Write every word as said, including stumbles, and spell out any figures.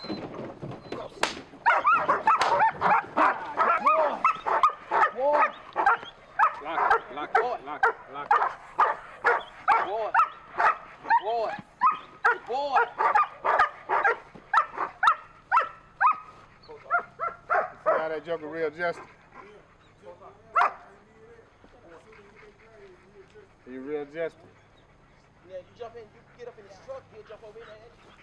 Lock, lock, lock, lock. Boy, boy, boy. See how that joker readjusted? He readjusted. Yeah, you jump in, you get up in his truck, he'll jump over in there.